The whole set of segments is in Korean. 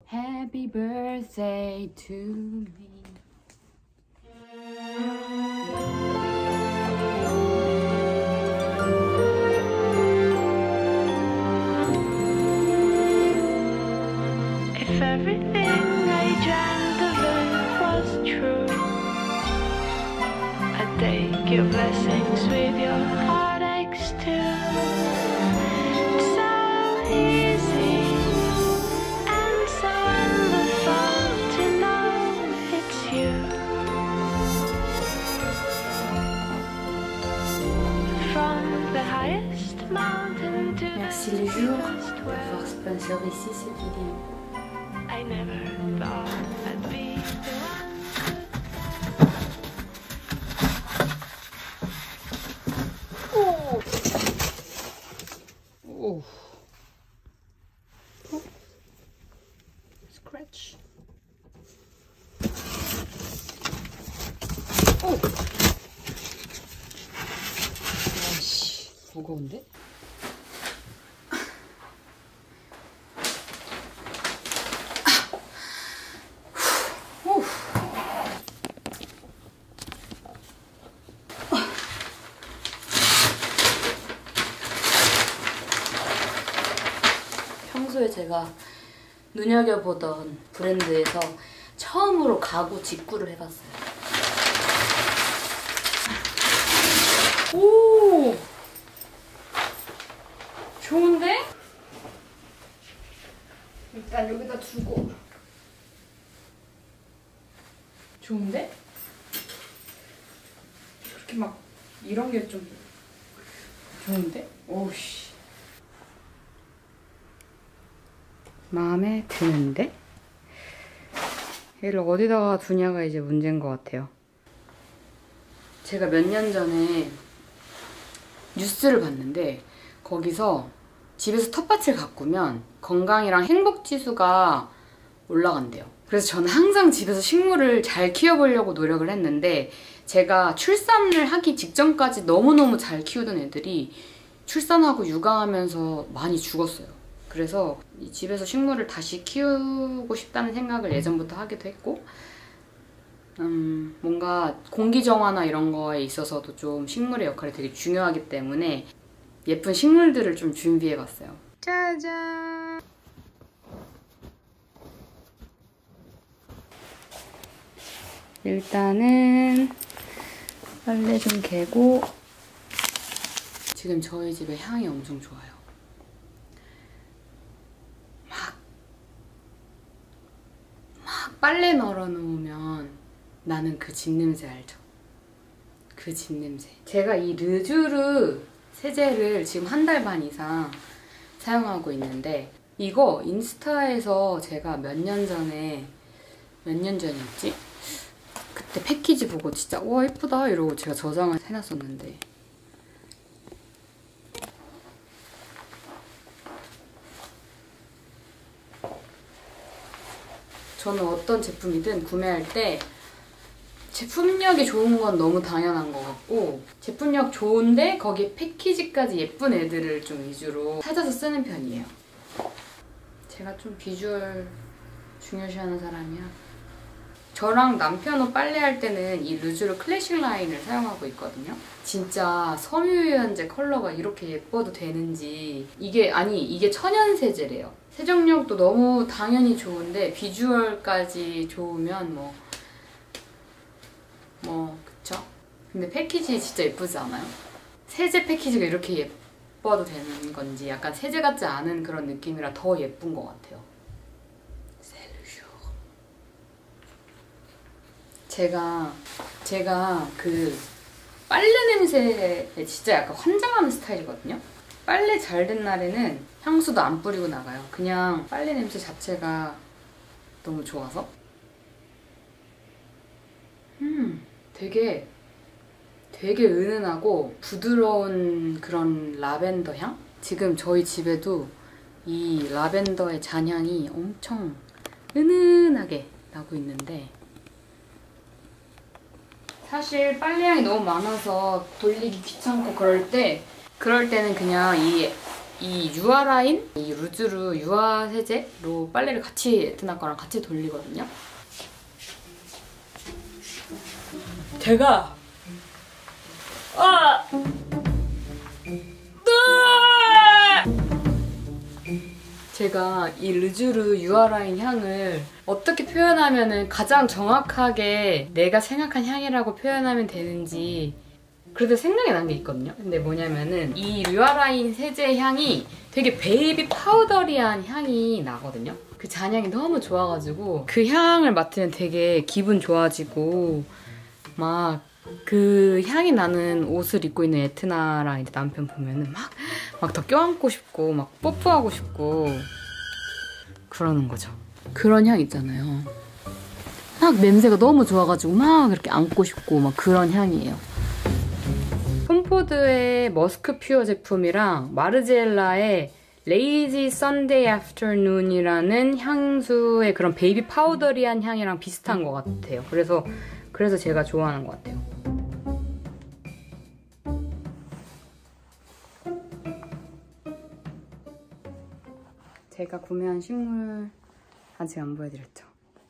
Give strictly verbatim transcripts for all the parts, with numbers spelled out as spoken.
Happy birthday to me. If everything I dreamt of it was true, I'd take your blessings with your heartaches too. It's so easy and so wonderful to know it's you. From the highest mountain to Merci the les jours deepest d'avoir well, sponsorisé cette vidéo. I never thought I'd be the one. Oh. Oh. Oh. Scratch. 오! 아이씨, 무거운데? 오! 평소에 제가 눈여겨보던 브랜드에서 처음으로 가구 직구를 해봤어요. 오! 좋은데? 일단 여기다 두고. 좋은데? 그렇게 막 이런 게 좀 좋은데? 오우씨. 마음에 드는데? 얘를 어디다가 두냐가 이제 문제인 것 같아요. 제가 몇 년 전에 뉴스를 봤는데 거기서 집에서 텃밭을 가꾸면 건강이랑 행복 지수가 올라간대요. 그래서 저는 항상 집에서 식물을 잘 키워보려고 노력을 했는데 제가 출산을 하기 직전까지 너무너무 잘 키우던 애들이 출산하고 육아하면서 많이 죽었어요. 그래서 이 집에서 식물을 다시 키우고 싶다는 생각을 예전부터 하기도 했고 음, 뭔가 공기정화나 이런 거에 있어서도 좀 식물의 역할이 되게 중요하기 때문에 예쁜 식물들을 좀 준비해봤어요. 짜잔! 일단은 빨래 좀 개고 지금 저희 집에 향이 엄청 좋아요. 막, 막 빨래 널어놓으면 나는 그 집 냄새 알죠? 그 집 냄새. 제가 이 르쥬르 세제를 지금 한 달 반 이상 사용하고 있는데 이거 인스타에서 제가 몇 년 전에 몇 년 전이었지? 그때 패키지 보고 진짜 와 예쁘다 이러고 제가 저장을 해놨었는데 저는 어떤 제품이든 구매할 때 제품력이 좋은 건 너무 당연한 것 같고 제품력 좋은데 거기에 패키지까지 예쁜 애들을 좀 위주로 찾아서 쓰는 편이에요. 제가 좀 비주얼 중요시하는 사람이야. 저랑 남편 옷 빨래할 때는 이 르쥬르 클래식 라인을 사용하고 있거든요. 진짜 섬유유연제 컬러가 이렇게 예뻐도 되는지 이게 아니 이게 천연 세제래요. 세정력도 너무 당연히 좋은데 비주얼까지 좋으면 뭐 뭐 그쵸? 근데 패키지 진짜 예쁘지 않아요? 세제 패키지가 이렇게 예뻐도 되는 건지 약간 세제 같지 않은 그런 느낌이라 더 예쁜 것 같아요. 제가 제가 그 빨래 냄새에 진짜 약간 환장하는 스타일이거든요. 빨래 잘 된 날에는 향수도 안 뿌리고 나가요. 그냥 빨래 냄새 자체가 너무 좋아서. 음, 되게 되게 은은하고 부드러운 그런 라벤더 향? 지금 저희 집에도 이 라벤더의 잔향이 엄청 은은하게 나고 있는데 사실 빨래량이 너무 많아서 돌리기 귀찮고 그럴 때 그럴 때는 그냥 이 이 유화 라인, 이 루즈루 유화 세제로 빨래를 같이 에트나 거랑 같이 돌리거든요. 제가 아! 제가 이 르주르 유화 라인 향을 어떻게 표현하면 가장 정확하게 내가 생각한 향이라고 표현하면 되는지 그래도 생각이 난 게 있거든요. 근데 뭐냐면은 이 유화 라인 세제 향이 되게 베이비 파우더리한 향이 나거든요. 그 잔향이 너무 좋아가지고 그 향을 맡으면 되게 기분 좋아지고 막 그 향이 나는 옷을 입고 있는 에트나랑 이제 남편 보면은 막 막 더 껴안고 싶고 막 뽀뽀하고 싶고 그러는 거죠. 그런 향 있잖아요. 막 냄새가 너무 좋아가지고 막 이렇게 안고 싶고 막 그런 향이에요. 톰포드의 머스크 퓨어 제품이랑 마르지엘라의 레이지 선데이 애프터눈이라는 향수의 그런 베이비 파우더리한 향이랑 비슷한 것 같아요. 그래서 그래서 제가 좋아하는 것 같아요. 제가 구매한 식물 아직 안 보여드렸죠.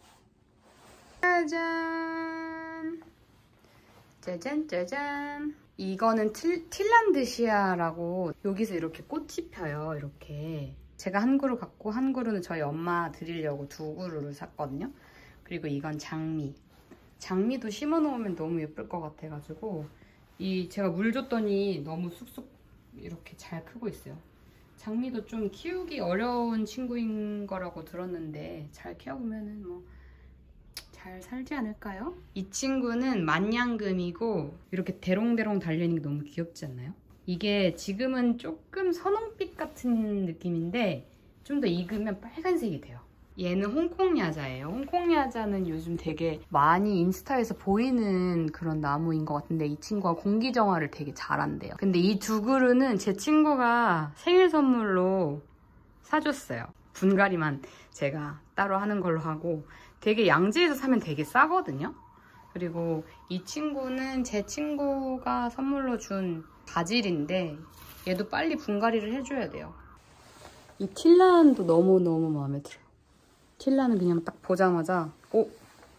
짜잔! 짜잔 짜잔! 이거는 틸, 틸란드시아라고 여기서 이렇게 꽃이 펴요. 이렇게. 제가 한 그루 갖고 한 그루는 저희 엄마 드리려고 두 그루를 샀거든요. 그리고 이건 장미. 장미도 심어놓으면 너무 예쁠 것 같아가지고 이 제가 물 줬더니 너무 쑥쑥 이렇게 잘 크고 있어요. 장미도 좀 키우기 어려운 친구인 거라고 들었는데 잘 키워보면은 뭐 잘 살지 않을까요? 이 친구는 만냥금이고 이렇게 대롱대롱 달려있는 게 너무 귀엽지 않나요? 이게 지금은 조금 선홍빛 같은 느낌인데 좀 더 익으면 빨간색이 돼요. 얘는 홍콩야자예요. 홍콩야자는 요즘 되게 많이 인스타에서 보이는 그런 나무인 것 같은데 이 친구가 공기정화를 되게 잘한대요. 근데 이 두 그루는 제 친구가 생일 선물로 사줬어요. 분갈이만 제가 따로 하는 걸로 하고 되게 양지에서 사면 되게 싸거든요. 그리고 이 친구는 제 친구가 선물로 준 바질인데 얘도 빨리 분갈이를 해줘야 돼요. 이 틸란도 너무너무 마음에 들어요. 틸란은 그냥 딱 보자마자 오!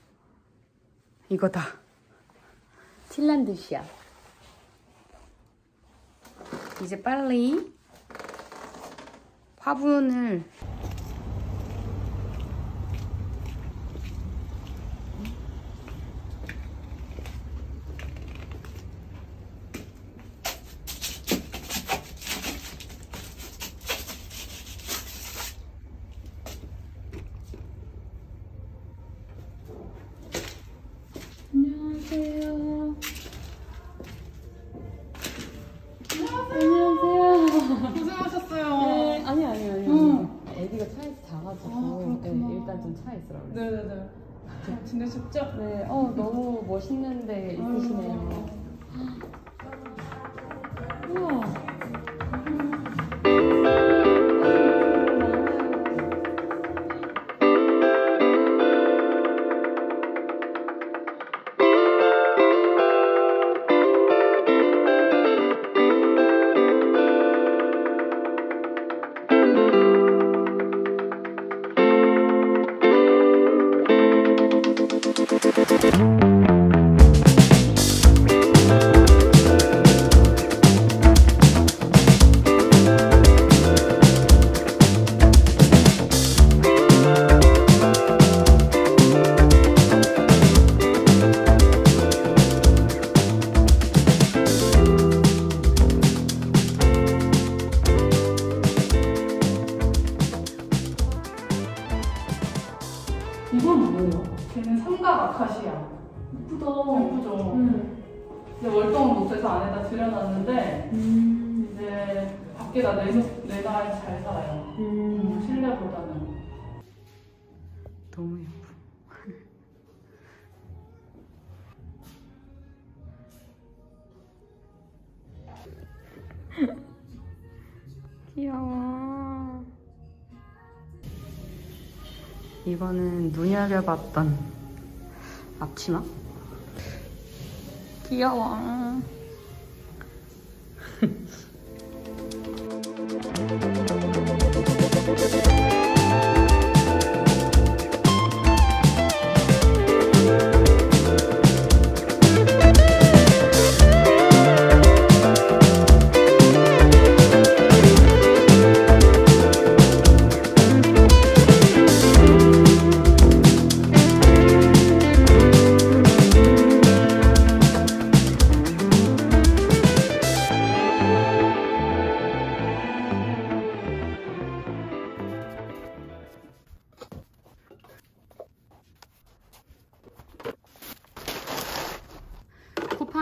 이거다. 틸란드시아. 이제 빨리 화분을 안녕하세요. 안녕하세요. 고생하셨어요. 네, 아니 아니 아니. 응. 애기가 차에서 자가지고 아, 네, 일단 좀 차에 있으라고 그랬어요. 네네네. 잘 지내셨죠? 네, 어 너무 멋있는데 있으시네요. 우와. 이건 뭐예요? 걔는 삼각 아카시아. 예쁘다. 예쁘죠? 응. 이제 월동을 못해서 안에다 들여놨는데 음. 이제 밖에다 내서, 내놔야 잘 살아요. 음. 실내보다는. 너무 예뻐. 귀여워. 이거는 눈여겨봤던 앞치마? 귀여워.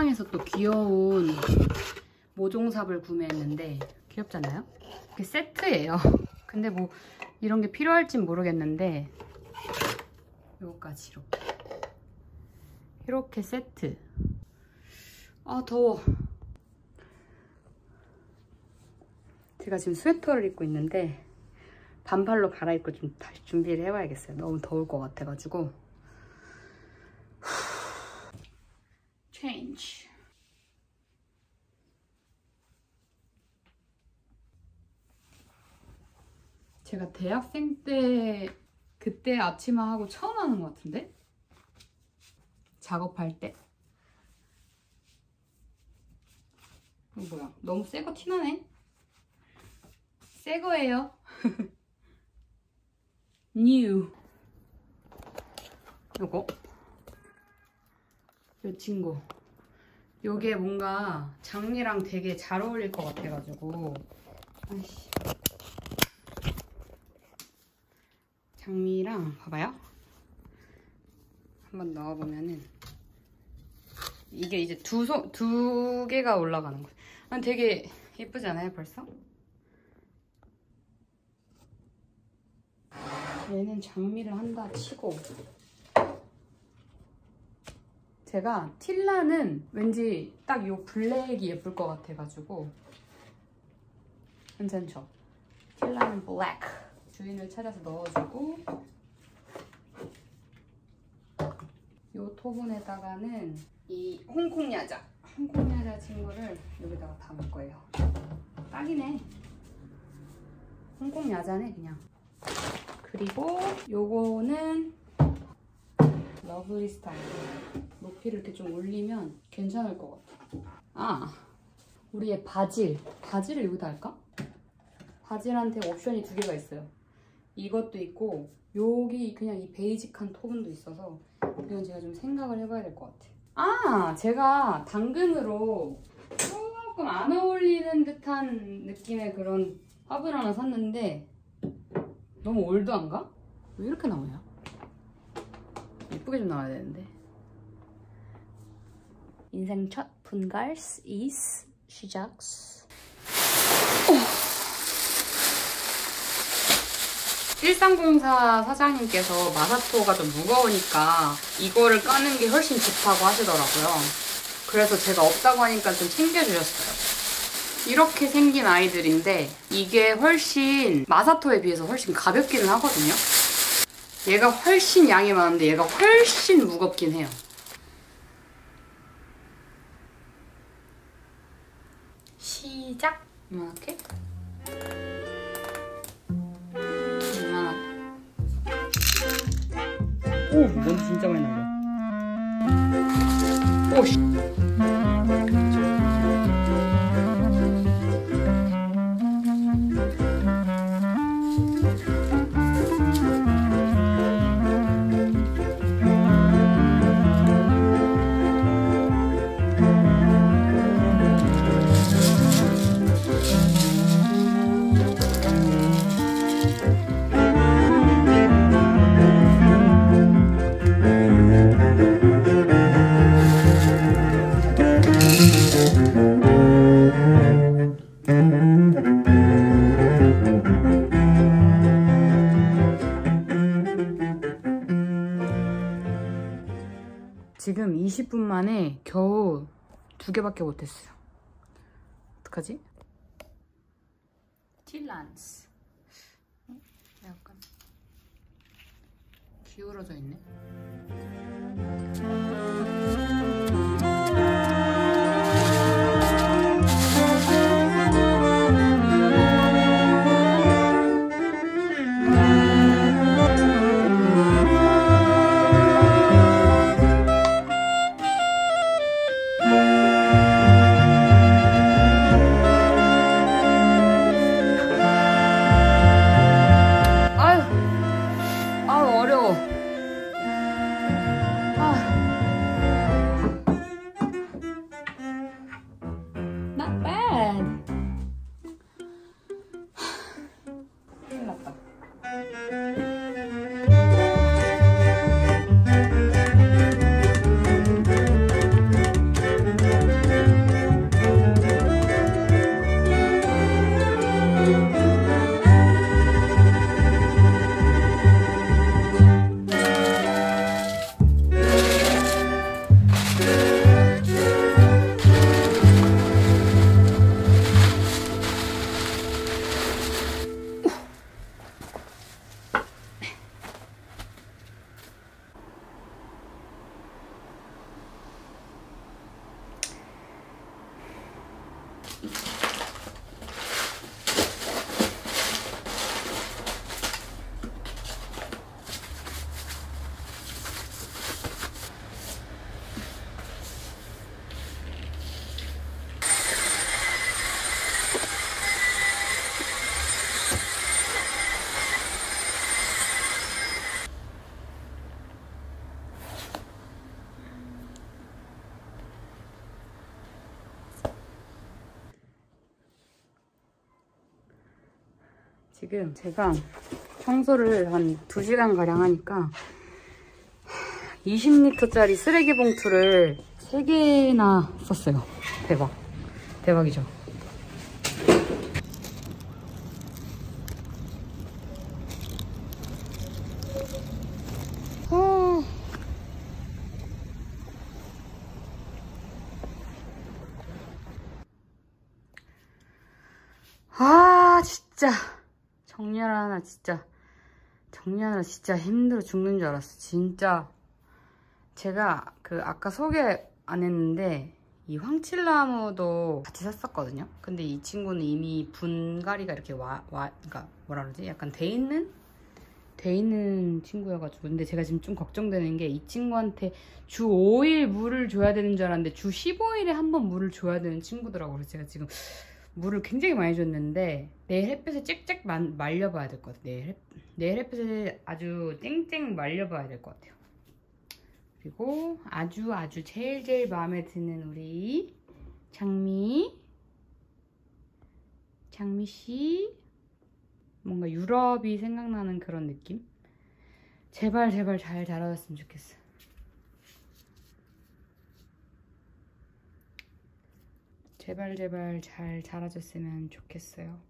시장에서 또 귀여운 모종삽을 구매했는데 귀엽잖아요? 이게 세트예요. 근데 뭐 이런 게 필요할진 모르겠는데 요거까지 이렇게 이렇게 세트. 아 더워. 제가 지금 스웨터를 입고 있는데 반팔로 갈아입고 좀 다시 준비를 해봐야겠어요. 너무 더울 것 같아가지고. Change. 제가 대학생 때 그때 앞치마 하고 처음 하는 것 같은데? 작업할 때? 이거 뭐야? 너무 새 거 티나네? 새 거예요. New. 요거. 요 친구. 요게 뭔가 장미랑 되게 잘 어울릴 것 같아가지고. 아이씨. 장미랑 봐봐요. 한번 넣어보면은 이게 이제 두, 소, 두 개가 올라가는 거예요. 아, 되게 예쁘지 않아요 벌써? 얘는 장미를 한다 치고 제가 틸라는 왠지 딱 이 블랙이 예쁠 것 같아가지고 괜찮죠? 틸라는 블랙 주인을 찾아서 넣어주고 이 토분에다가는 이 홍콩 야자 홍콩 야자 친구를 여기다가 담을 거예요. 딱이네. 홍콩 야자네 그냥. 그리고 요거는 러블리 스타일. 높이를 이렇게 좀 올리면 괜찮을 것 같아. 아, 우리의 바질. 바질을 여기다 할까? 바질한테 옵션이 두 개가 있어요. 이것도 있고 여기 그냥 이 베이직한 톤도 있어서 이건 제가 좀 생각을 해봐야 될 것 같아. 아, 제가 당근으로 조금 안 어울리는 듯한 느낌의 그런 화분을 하나 샀는데 너무 올드한가? 왜 이렇게 나오냐? 예쁘게 좀 나와야 되는데. 인생 첫 분갈스 이스 시작. 일상공사 사장님께서 마사토가 좀 무거우니까 이거를 까는 게 훨씬 좋다고 하시더라고요. 그래서 제가 없다고 하니까 좀 챙겨주셨어요. 이렇게 생긴 아이들인데 이게 훨씬 마사토에 비해서 훨씬 가볍기는 하거든요. 얘가 훨씬 양이 많은데 얘가 훨씬 무겁긴 해요. 시작! 이만하게. 이만하게. 오! 넌 진짜 많이 날려. 오! 씨. 지금 이십 분 만에 겨우 두 개밖에 못했어요. 어떡하지? 틸란스. 약간 기울어져 있네. 지금 제가 청소를 한 두 시간 가량 하니까 이십 리터짜리 쓰레기 봉투를 세 개나 썼어요. 대박. 대박이죠. 어... 아 진짜 정리하나 진짜 정리하느라 진짜 힘들어 죽는 줄 알았어. 진짜 제가 그 아까 소개 안 했는데 이 황칠나무도 같이 샀었거든요. 근데 이 친구는 이미 분갈이가 이렇게 와, 와 그러니까 뭐라 그러지? 약간 돼 있는 돼 있는 친구여가지고. 근데 제가 지금 좀 걱정되는 게 이 친구한테 주 오 일 물을 줘야 되는 줄 알았는데 주 십오 일에 한 번 물을 줘야 되는 친구더라고요. 그래서 제가 지금 물을 굉장히 많이 줬는데 내일 햇볕에 짹짹 말려봐야 될 것 같아요. 내일, 햇, 내일 햇볕에 아주 쨍쨍 말려봐야 될 것 같아요. 그리고 아주 아주 제일 제일 마음에 드는 우리 장미 장미씨, 뭔가 유럽이 생각나는 그런 느낌? 제발 제발 잘 자라줬으면 좋겠어. 제발 제발 잘 자라줬으면 좋겠어요.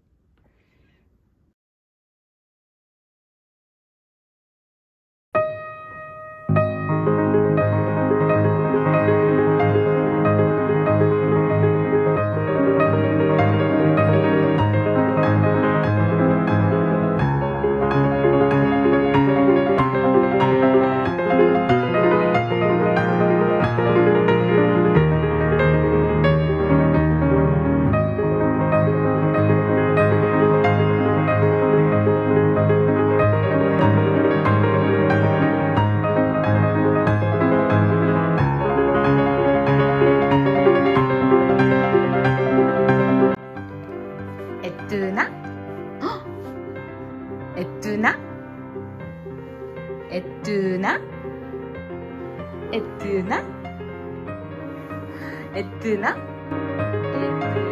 애뜨나? 헉! 애뜨나? 애뜨나? 애뜨나? 애뜨나? 애뜨나?